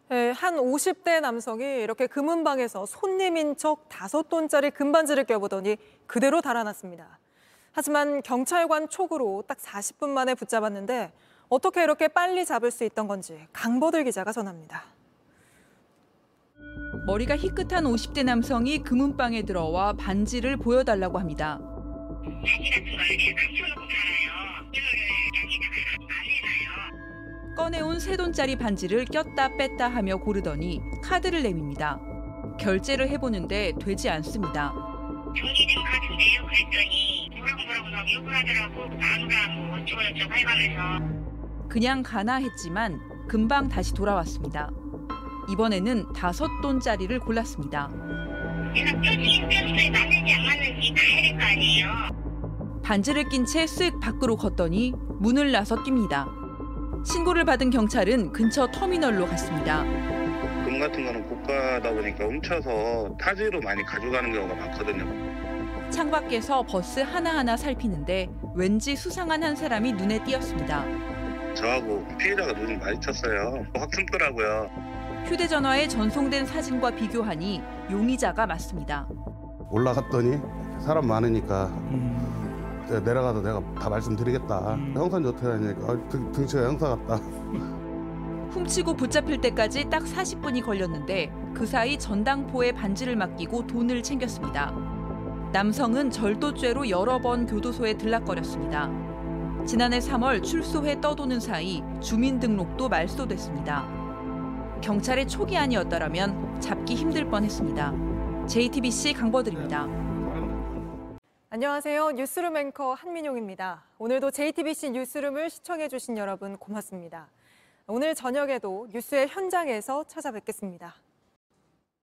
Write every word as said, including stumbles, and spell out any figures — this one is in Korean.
네, 한 오십 대 남성이 이렇게 금은방에서 손님인 척 다섯 돈짜리 금반지를 껴보더니 그대로 달아났습니다. 하지만 경찰관 촉으로 딱 사십 분 만에 붙잡았는데 어떻게 이렇게 빨리 잡을 수 있던 건지 강버들 기자가 전합니다. 머리가 희끗한 오십 대 남성이 금은방에 들어와 반지를 보여달라고 합니다. 바지 같은 걸 이렇게 감춰놓고 팔아요. 이거를 여기다가 안 해놔요. 꺼내온 세 돈짜리 반지를 꼈다 뺐다 하며 고르더니 카드를 내밉니다. 결제를 해보는데 되지 않습니다. 정지된 카드인데요. 그랬더니 뭐라고 막 욕을 하더라고. 나누라 뭐 어쩌고저쩌고 해가면서. 그냥 가나 했지만 금방 다시 돌아왔습니다. 이번에는 다섯 돈짜리를 골랐습니다. 내가 껴주긴 꼈어요. 맞는지 안 맞는지 다 해야 될 거 아니에요. 반지를 낀 채 쓱 밖으로 걷더니 문을 나서 뜁니다. 신고를 받은 경찰은 근처 터미널로 갔습니다. 금 같은 거는 고가다 보니까 훔쳐서 타지로 많이 가져가는 경우가 많거든요. 창밖에서 버스 하나하나 살피는데 왠지 수상한 한 사람이 눈에 띄었습니다. 저하고 피해자가 눈이 마주쳤어요. 확 숨더라고요. 휴대전화에 전송된 사진과 비교하니 용의자가 맞습니다. 올라갔더니 사람 많으니까 내려가서 내가 다 말씀드리겠다. 형사인지 어떻게 하냐니까 아, 등, 등치가 형사 같다. 훔치고 붙잡힐 때까지 딱 사십 분이 걸렸는데 그 사이 전당포에 반지를 맡기고 돈을 챙겼습니다. 남성은 절도죄로 여러 번 교도소에 들락거렸습니다. 지난해 삼월 출소해 떠도는 사이 주민등록도 말소됐습니다. 경찰의 촉이 아니었더라면 잡기 힘들 뻔했습니다. 제이티비씨 강버들입니다. 안녕하세요. 뉴스룸 앵커 한민용입니다. 오늘도 제이티비씨 뉴스룸을 시청해주신 여러분 고맙습니다. 오늘 저녁에도 뉴스의 현장에서 찾아뵙겠습니다.